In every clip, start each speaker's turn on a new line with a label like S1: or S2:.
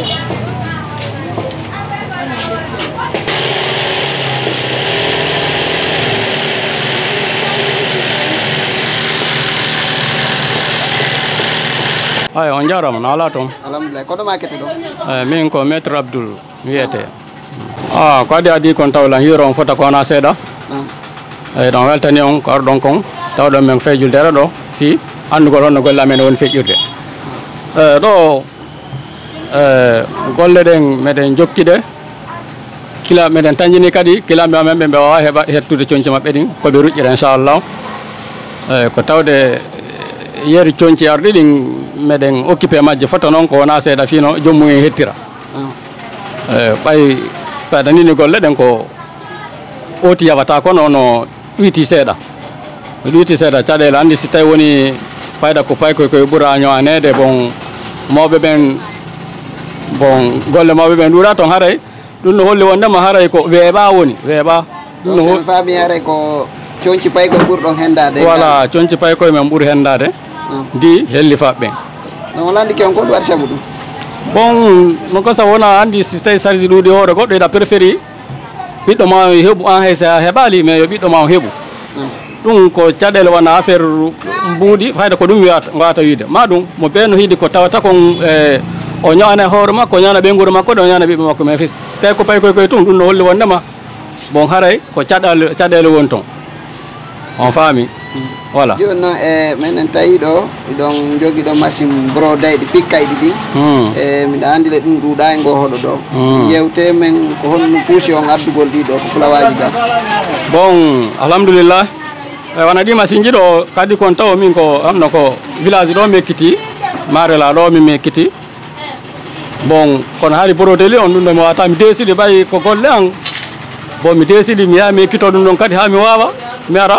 S1: Ay, on jarama na ala ton.
S2: Alhamdulillah. Kono ma kete do?
S1: Min ko Maître Abdoul wiyete. Ko adi kon tawla hiro on fota ko na seda. Don weltani on ko ardon kon tawdo men fejulde do fi andugol on golle amen won fejurde. Do golle den meden jokkide kila meden tanjini kadi kila be amen be wa heba hettude cionci mabbe din ko be rujjira inshallah. Ko tawde yeri cionci ardi din meden occupé majje foto non ko wona seeda fino jommu en hettira bay fadani ni golle den ko oti yabata ko no witi seeda cadel andi si tay woni fayda ko pay ko bura nyoanede bon mawbe ben bon golle mawbe ben dura ton haray dun no holli wonde ma haray ko weeba woni weeba
S2: dun no fami haray ko cionci pay ko burdon hendade
S1: voilà cionci pay ko men bur hendade di helli fabbe
S2: no landi ke on ko do arsa budu
S1: bon no ko sa wona andi système sarji dudi hore goddo da préféri biddo ma hebu an hesa hebali me yo biddo ma hebu dum ko cadel wana affaire mbudi fayda ko dum wata wiide ma dum mo beno hidi ko tawata kon o nyaana hore makko nyaana be nguro makko do nyaana bibbe makko me fiste ko pay ko tum dum no holli wondema bon haray ko cadel won ton on fami voilà
S2: jono menen tayi do don jogi do machine brodaydi pikkaydi di mi andi le dum duuda ngo hodo do yewte men ko hon puusi on addugol di do ko fulawaji ga
S1: bon alhamdulillah wana di machine jido kadi kon taw min ko amno ko village do mekiti marela do mi mekiti bon kon hari brodeli on dum do mi wata mi desidi bay ko golle an bon mi desidi mi ya mekito dum don kadi ha mi wawa mi ara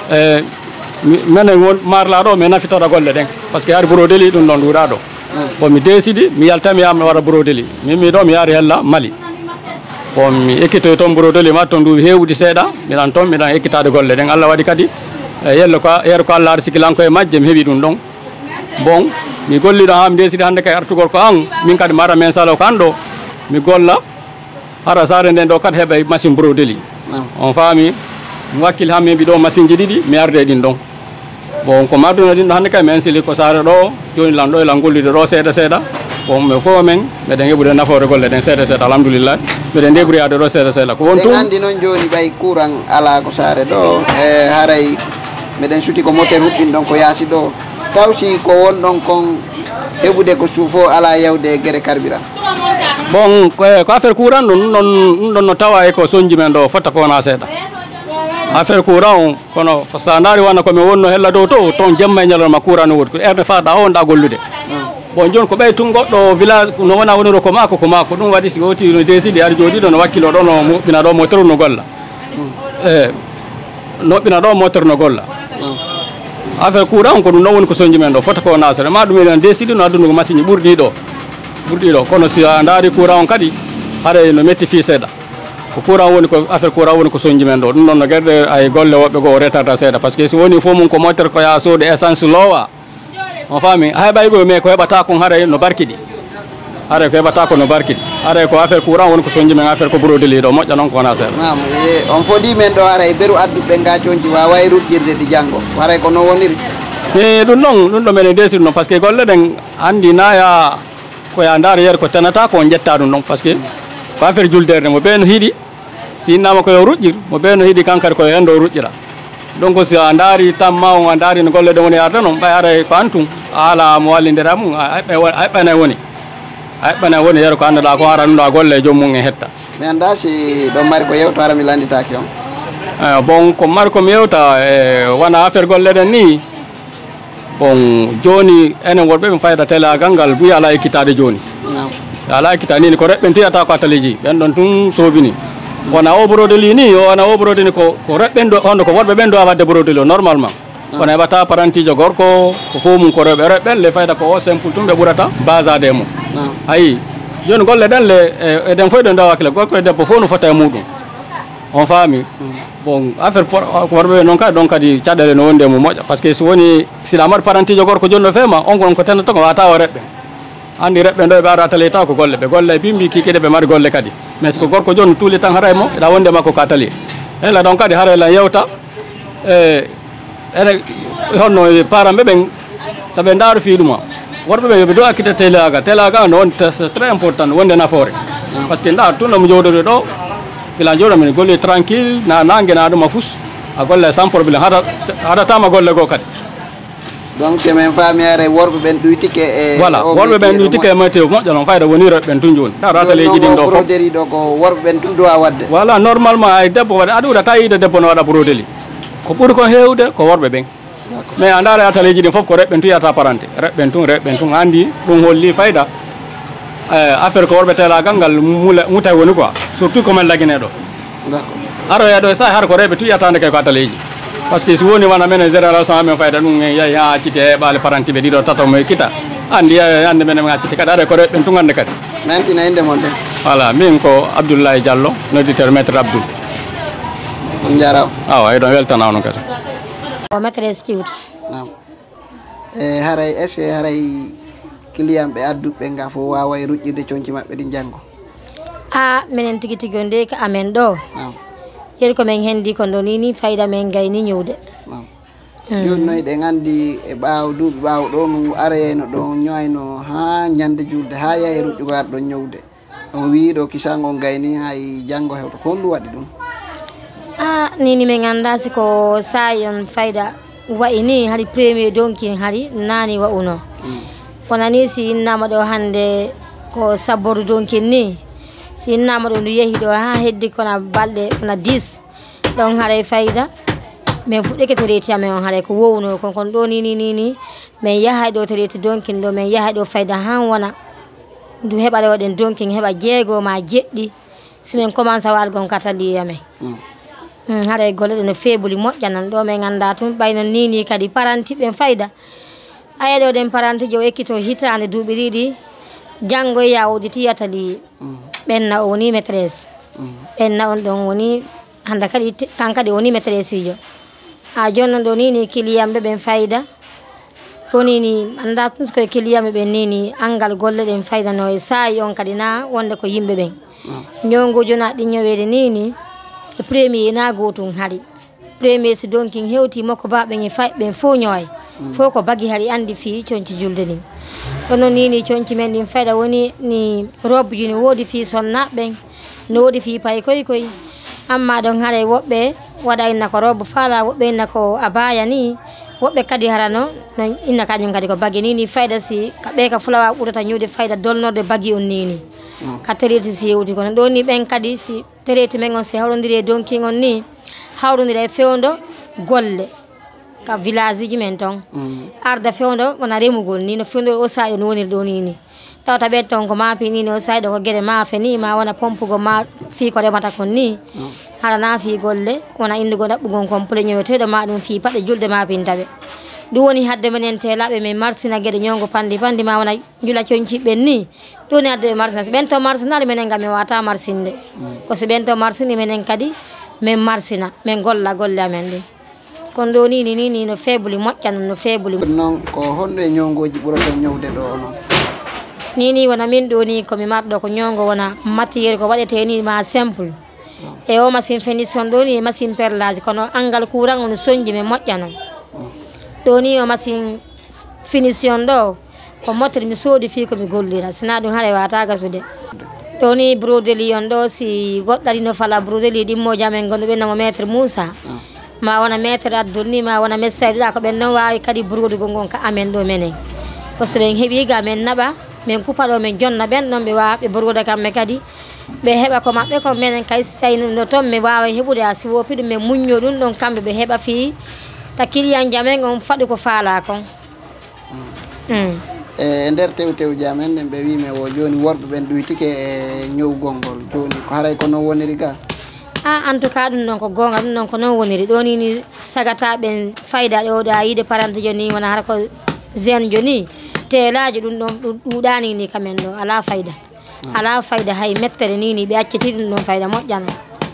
S1: menen won marla do me nafitoda golle den parce que yar brodeli dum don dura do bon mi desidi mi yalta mi am wara brodeli mi do mi yari hella Mali bon mi ekito ton brodeli ma ton du hewudi seda mi dan ton mi dan ekitade golle den Allah wadi kadi yello ko yer ko Allah arsikilan ko e majje mi hebi dum don bon mi golli do am desidi hande kay artugol ko an min kadi mara men salo kando mi golla ara sare den do kadi hebe machine brodeli on fami wakil hamme bi do machine jididi mi arde din don bon ko maduna din hande kay men sili ko sare do joni lando e langolide do seda bon me fo men me den hebude nafore golle den seda alhamdulillah me den debri ade do seda ko won tum
S2: andi non joni bay courant ala ko sare do haray me den suti ko moteur hubbin don ko yasi do tawsi ko won don kon hebude ko suufo ala yawde gere carburant
S1: bon ko affaire courant non no tawa e ko sonji men do fotta ko na seda affaire courant kono fasandari wana ko me wonno hella do to ton jamma nyalo ma courant no wodko erde faada on da gollude bon jon ko bay tun goddo village no wana woniro ko mako dum wadi si goti no desidi ar jodi do no wakkilo do no bina do motor no golla no bina do motor no golla affaire courant ko dum no won ko sonji men do fota ko nasare ma dum en desidi no adunu ko machine burdi do kono si andari courant kadi hare no metti fi seda ko courant woni ko affaire courant woni ko sonji men do dum non no gerde ay golle wobbe go retarda seda parce que si woni fo mun ko moteur ko ya sode essence lowa on fami hay bay go me ko hebata ko hare no barkidi hare ko hebata ko no barkidi hare ko affaire courant woni ko sonji men affaire ko brodeli do mojja non ko na seda
S2: on fodi men do hare beru addu be ngajonji wa way rujjirde di jango hare ko no woniri
S1: dum do men desir non parce que golle den andi na ya ko ya ndar yer ko tanata ko jetta dum non parce que ko affaire julderde mo ben hidi sinama ko rujjir mo beno hidi kankar ko hendo rujjira donc si andari tamma on andari no golle do woni arda non bay ara ko antum ala mo wallindira mum ay bana woni yer ko andada ko ara no golle jomum e hetta
S2: mi anda si do mari ko yewto ara mi landitaaki on
S1: bon ko mari ko mi yewta wana affaire golle den ni bon joni enen worbe mi fayda tela gangal bu ala ekitade joni ala ekitani ko rebben tiyata ko ataleji ben don tun sobini wona o brodeli ni wona o brodeli ko rebben do hondo ko worbe ben do wadde brodeli normalement wona hebata parantijo gorko ko fomum ko rebben le fayda ko o simple tumbe burata basade mo ayi joni golle den le eden foydo ndo wakile gorko e debbo fo no fota e mudum on fami bon affaire worbe non ka donc kadi cadale no wonde mo moja parce que so woni sila mar parantijo gorko jonno fema on ko tan to ko wata o rebben andi reɓɓe ɗo ɓe ara tali taw ko golle ɓe golle bimbi kikide ɓe mari golle kadi mais ko gorko joni tuuli tan haray mo eɗa wonde makko ka tali ela ɗon kadi haray la yewta ene honno paramɓe ɓen taɓe daaru fi ɗuma worɓe ɓe yoɓe do akkita telaga no woni c'est très important wonde nafoore par ce que nda tun ɗomo jowɗode ɗo bila jooɗo min golli tranquille na nangue na ɗuma fus a golle sans probléme haɗatama golle goo kadi
S2: donc c'est même famille worɓe ɓen ɗuytike e
S1: voilà worɓe ɓen ɗuytike e météo moƴƴo noon fayda woni rewɓe ɓen tun joni ɗa rataleji ɗin ɗo fof
S2: broderi ɗo ko worɓe ɓen tun duwa wadde
S1: voilà normalement ay debbo waɗa aɗa ɓuurata yide debbo no waɗa brodeli ko ɓuuri kon hewde ko worɓe ɓen mais a ndaara ataleji ɗin fof ko reɓɓen tun yiyata parenté reɓɓen tun andi ɗum holli fayda affaire ko worɓe telagal ngal mutay woni quoi surtout komin laguineɗo aroya ɗo e saha har ko reɓe tun yiyatande kay ko ataleji par ce que si woni wana menen génération amen fayda ɗum yahi ha accite heɓale parenté ɓe ɗiɗo tato mo kita andi hande menen min accite kadi aɗa ko reɓɓen tun hande kadi
S2: nantina inde mon de
S1: voilà min ko Abdoulaye Diallo nodditeur maître Abdoul
S2: on jarama
S1: awa eɗon weltana on kadi
S3: o maîtresse Kiwta
S2: nam e haray est ce que haray client ɓe adduɓe nga fof wawa e ruƴƴirde coñci maɓɓe ɗi janggo
S3: minen tigui tigui nde ko amen ɗo yeeri komin hendi ko ɗo ni fayida men gayni ñowde
S2: joni noyi ɗe gandi e ɓaawo duuɓi ɓaawo ɗo no arayno ɗo ñoyno ha ñande julde ha yahi ruƴƴugo ar ɗon ñowde on wiiɗo kisango gayni hay janggo hewto ko honɗum waɗi ɗum
S3: nini min ganda siko sayi on fayda wayi ni haɗi premier donkin haɗi nani wa'uno wonani si innama ɗo hande ko sabboru donkin ni si innama ɗo ndu yeehi ɗo ha heddi kona balɗe kona 10 ɗon haɗay fayda min fuɗɗike to reeti amen on haɗay ko wowno kon ɗo ni min yahay ɗo to reeti donkin ɗo min yahay ɗo fayda han wona ndu heɓa ɗo waɗen donkin heɓa jeego ma jeɗɗi simin commence walgon katali amen haɗay golle ɗe no feebuli moƴƴa nan ɗo min ganda tun ɓayno ni kadi paranti ɓen fayda ayeɗo ɗen paranti jo ekkito hitande duuɓi ɗiɗi janggo e yawude tiyatali ɓenna o woni maîtresse ɓenna on ɗon woni hande kadi kan kadi woni maîtresse ijo joni noon ɗo ni client ɓe ɓen fayda ko ni anda tun koye client ɓe ɓen ni angal golle ɗen fayda no e sayi on kadi na wonde ko yimɓe ɓen ñowgojo na ɗi ñowede ni e premier na gotum haɗi premier si donkin hewti makko baɓen e fay ɓen fo ñoway fo ko bagui haɗi andi fi coñci julde ni ɗono ni coñci men ɗin fayda woni ni robe ji no woodi fi sonnaɓɓen no woodi fi pay koy amma ɗon haɗa woɓɓe waɗa inna ko robe faala woɓɓe inna ko abaya ni woɓɓe kadi harano no inna kañum kadi ko bagui ni fayda si ɓe ka fulawa ɓurata ñuwde fayda dolnorde bagui on ni ka tereti si yewti kono ɗo ni ɓen kadi si tereti men on si hawrodiri e donkin on ni hawrodiri e fewdo golle ka village ji men ton arda fewdo wona remugol ni no fewdo o saɗo no woniri ɗo ni tawta ɓen ton ko maapi ni o saɗo ko gueɗe maafe ni ma wona pompugo ma fi ko remata kon ni haɗa na fi golle wona indugo ɗaɓɓugon complet ñoweteɗo ma ɗum fi paɗe julde ma pintaɓe ɗum woni hadde menen telaɓe min marsina gueɗe ñongo pandi ma wona jula coñciɓɓen ni ɗum woni hadde ɓe marsina so ɓen to marsinali menen gam min wata marsinde ko so ɓen to marsini menen kadi min marsina min golla golle amen ɗin kono ɗo ni no feebuli moƴƴa no feebuli
S2: noon ko honɗo e ñongoji ɓurata ñowde ɗo noon
S3: ni wona min ɗo ni komi marɗo ko ñongo wona matiére ko waɗete ni ma simple e o machine finition ɗo ni machine perlage kono angal courant ono soñji min moƴƴa noon ɗo ni o machine finition ɗo ko motere mi soodi fi komi gollira sina ɗum haɗa wata gasude ɗo ni brodeli on ɗo si goɗɗo ɗino fala brodeli ɗimmoji amen gonɗo namo maître Moussa ma wona maître Abdoul ni ma wona médecin ɗuɗa ko ɓen ɗon wawi kadi brodugo gon ka amen ɗo menen par ce que ɓen heeɓi ga men naɓa min kupa ɗo min jonna ɓen ɗon ɓe wawa ɓe broda kamɓe kadi ɓe heɓa ko maɓɓe ko menen kay sayno toon mi wawa heɓude a si wopi ɗum min muñño ɗum ɗon kamɓe ɓe heɓa fi ta client jamen on faɗi ko faala kon
S2: e nder tew jamen ɗen ɓe wime o joni worɓe ɓen ɗuytike e ñowgol ngol joni ko haray ko noon woniri ga
S3: en tout cas ɗum ɗon ko gonga ɗum ɗon ko noon woniri ɗo ni sagata ɓen fayda ɗo ɗa yiide parante joni wona hara ko jeune joni telaji ɗum ɗon ɗuɗani ni kamen ɗo ala fayda hay mettere ni ɓe acciti ɗum ɗon fayda moƴƴano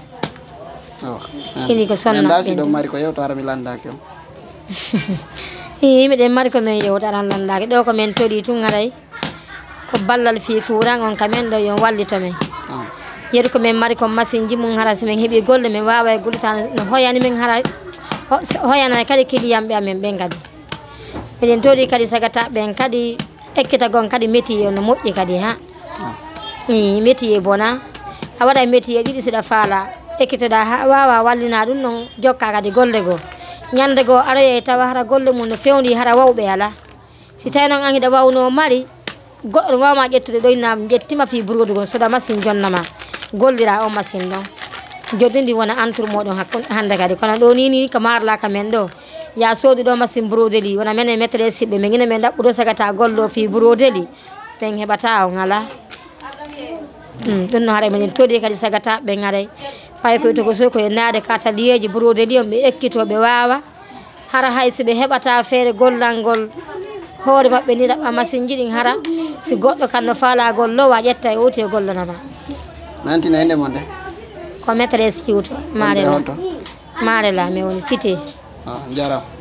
S3: ini ko sonna
S2: dasi ɗon mari ko yewto hara mi landaki on
S3: yimɓe ɗen mari ko min yewta aran landaki ɗo ko min toɗi tun haray ko ballal fi courant on kamen ɗo yon wallito men yeru ko men mari ko machine ji mum hara simen heeɓi golle men wawa e gollitano no hoyani men hara hoyana kadi kiliyamɓe amen ɓen kadi eɗen toɗi kadi sagata ɓen kadi ekkita gon kadi métier no moƴƴi kadi ha métier bona a waɗa métier ɗiɗi siɗa faala ekkitoɗa ha wawa wallina ɗum noon jokka kadi golle goo ñande goo aroye tawa hara golle mum no fewndi hara wawɓe ala si tawi noon an hiɗa wawno mari goɗɗo wawma ƴettude ɗoynam ƴettima fi burodu gon soda machine jonnama gollira o machine ɗon joddi ndi wona entour moɗon hande kadi kono ɗo ni ko marlaka men ɗo ya soodu ɗo machine brodeli wona men e métre siɓɓe min ina men ɗaɓɓuɗo sagata gollo fi brodeli ɓen heɓata o ngala ɗum no haɗa minen toɗi kadi sagata ɓe garay pay koye to ko so koye naade katalieji brodeli on ɓe ekkito ɓe wawa hara hay si ɓe heɓata feere gollal ngol hoore maɓɓe ni ɗaɓɓa machine ji ɗin hara si goɗɗo kan no faala gollo wa ƴetta e owti e gollanama
S2: nantina hende mon de
S3: ko métre ciwto marela mi woni cité
S2: jaram